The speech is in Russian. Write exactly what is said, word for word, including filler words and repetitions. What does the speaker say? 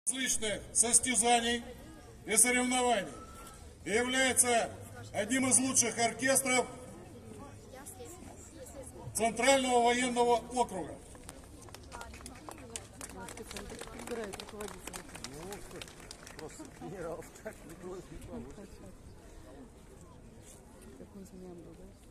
различных состязаний и соревнований и является одним из лучших оркестров Центрального военного округа. Какой змея был, да?